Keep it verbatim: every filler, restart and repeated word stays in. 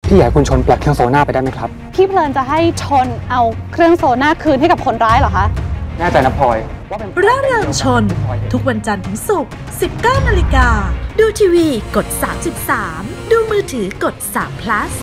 พี่อยากให้คุณชนปลดเครื่องโซน่าไปได้ไหมครับพี่เพลินจะให้ชนเอาเครื่องโซน่าคืนให้กับคนร้ายเหรอคะแน่ใจนะพลอยร่าเริงชนทุกวันจันทร์ถึงศุกร์ สิบเก้านาฬิกา ดูทีวีกดสามสิบสามดูมือถือกดสาม plus